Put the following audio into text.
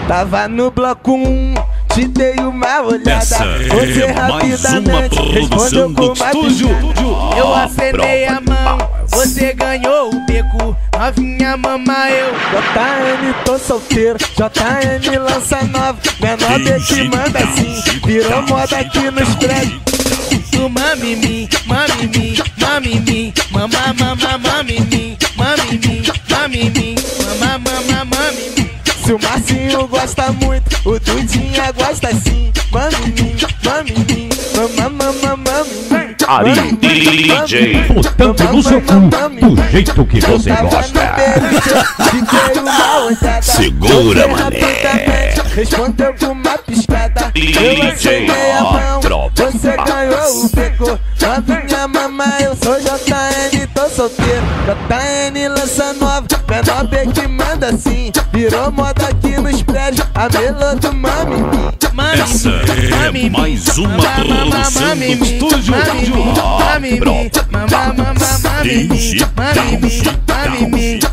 Tava no bloco 1, te dei uma olhada. Essa você é mais uma rapidamente respondeu produção com do uma estúdio. Eu acenei a mão, você ganhou o beco. Novinha mama eu. JN tô solteiro, JN lança nova. Menor B que manda assim, virou moda aqui nos prédios. Tu mami-me, mami-me, mami-me, mamá, mamá, mami-me, mami-me, mami-me, mamá, mamá, mami-me. Se o Marcinho gosta muito, o Dudinha gosta sim. Mami-me, mami-me, mamá, mamá, mami-me. Ari DJ, botando no seu cu, do jeito que você gosta. Segura, mané. Respondeu com uma piscada. DJ, Você ganhou o beco. Novinha mamãe, eu sou JN, tô solteiro. JN lança nova, menor B que manda assim. Virou moda aqui nos prédios, a melô do mami. Essa é mais uma produção do estúdio. Mami, mami, mami, mami, mami, mami, mami, mami,